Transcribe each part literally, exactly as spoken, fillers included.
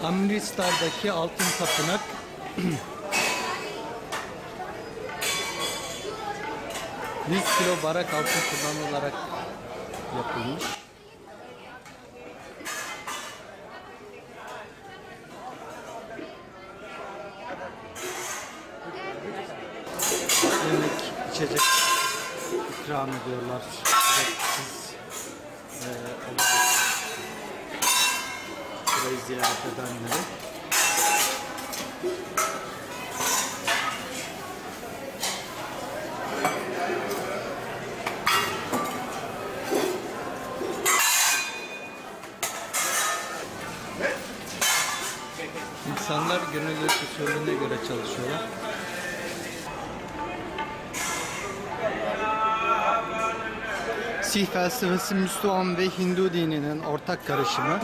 Amritsar'daki altın tapınak yüz kilo barak altın kullanılarak yapılmış. Yemek, içecek ikram ediyorlar. Siz e, burayı ziyaret edenleri. İnsanlar gönüllülük usulüne göre çalışıyorlar. Sih felsefesi Müslüman ve Hindu dininin ortak karışımı.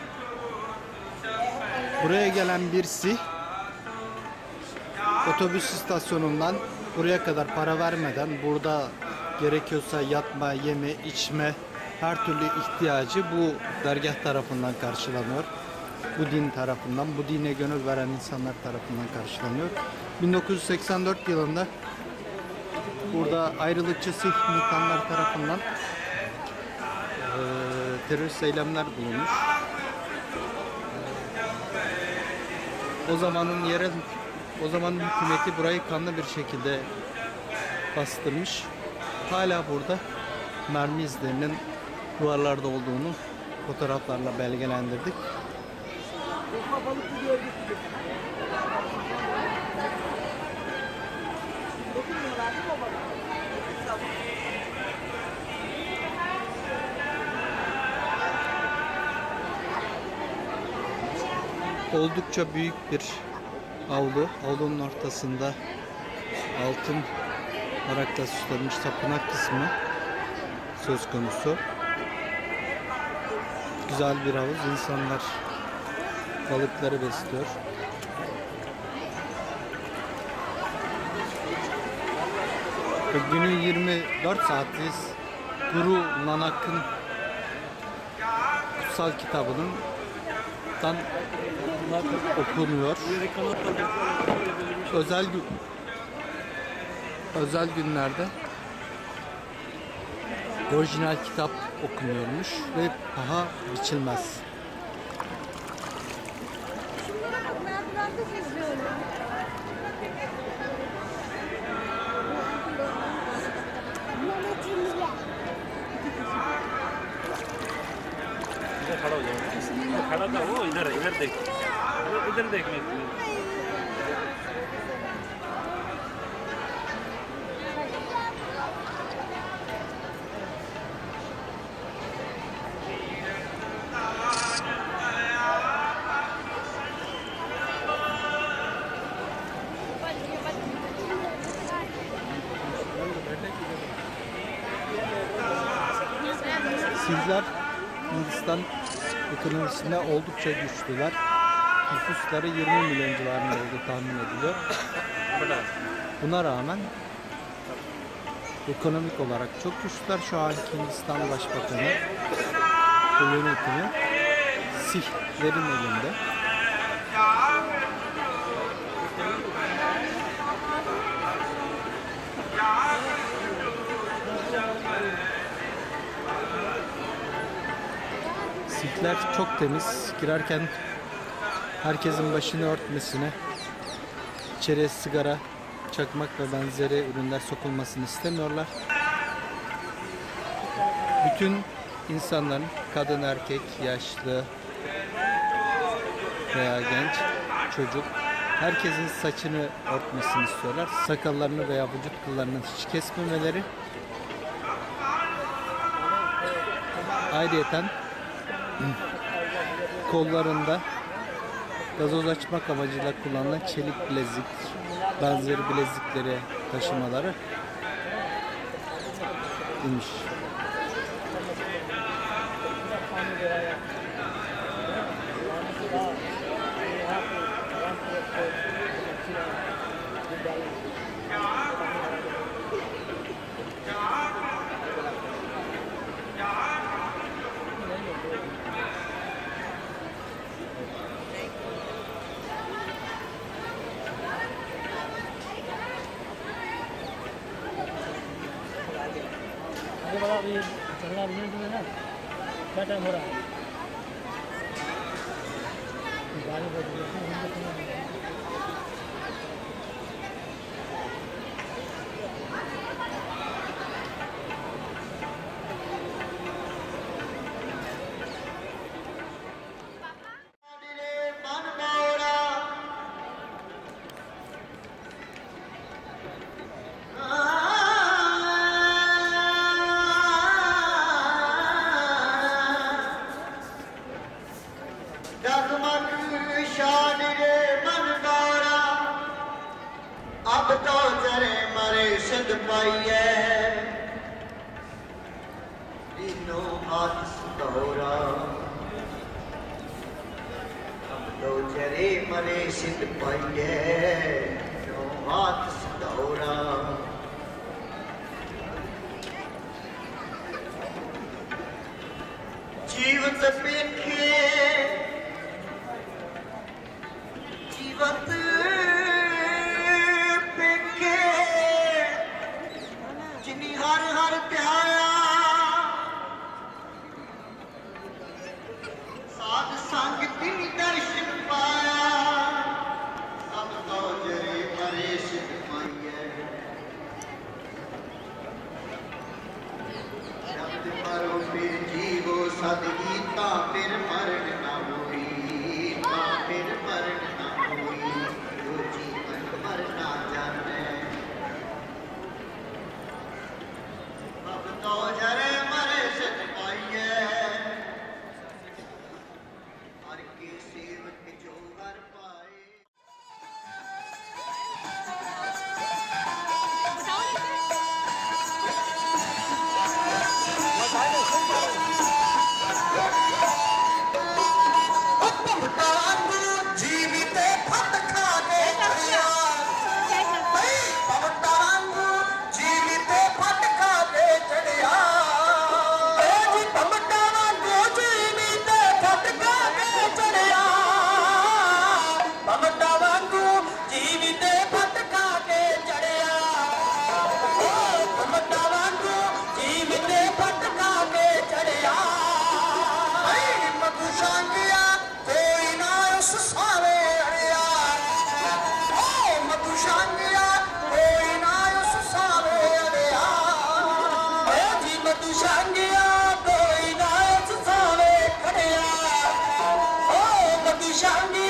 Buraya gelen bir Sih otobüs istasyonundan buraya kadar para vermeden burada gerekiyorsa yatma, yeme, içme her türlü ihtiyacı bu dergah tarafından karşılanıyor. Bu din tarafından, bu dine gönül veren insanlar tarafından karşılanıyor. bin dokuz yüz seksen dört yılında burada ayrılıkçı Sih militanlar tarafından e, terörist eylemler bulunmuş. E, o zamanın yerel, o zamanın hükümeti burayı kanlı bir şekilde bastırmış. Hala burada mermi izlerinin duvarlarda olduğunu fotoğraflarla belgelendirdik. Oldukça büyük bir avlu. Avlunun ortasında altın barakla süslenmiş tapınak kısmı söz konusu. Güzel bir havuz. İnsanlar balıkları besliyor. Günün yirmi dört saatiyiz. Guru Nanak'ın kutsal kitabının tan okunuyor. Özel gün özel günlerde orijinal kitap okunuyormuş ve paha biçilmez. खड़ा हो जाओ खड़ा था वो इधर इधर देख इधर देखने Sizler Hindistan ekonomisinde oldukça güçlüler. Nüfusları yirmi milyon civarında olduğu tahmin ediliyor. Buna rağmen ekonomik olarak çok güçlüler. Şu anki Hindistan Başbakanı ve yönetimi Sihlerin elinde. Sihler çok temiz. Girerken herkesin başını örtmesine, içeriye sigara, çakmak ve benzeri ürünler sokulmasını istemiyorlar. Bütün insanların, kadın, erkek, yaşlı veya genç, çocuk, herkesin saçını örtmesini istiyorlar. Sakallarını veya vücut kıllarını hiç kesmemeleri. Ayrıyeten kollarında gazoz açmak amacıyla kullanılan çelik bilezik, benzeri bilezikleri taşımaları imiş. में ना क्या टाइम हो रहा है बारह बज गए अब तो जरे मरे सिद्ध पाइए तीनों हाथ सतौरा अब तो जरे मरे सिद्ध पाइए तीनों हाथ सतौरा जीवत पेखे जीवत हर हर प्याया साध संग दिन दर्शन पाया सब तो जरे मरे सिद्ध पाइए शब्द मरो फिर जीवो सदगीता फिर मरण न होई ता फिर मरण न होई जो जीवन मरना जाने तो जरे मरे सिद्ध पाइए हर के सेवक जो हर पाए जीवित फट खाने जीवित फट खाने चढ़िया Shangri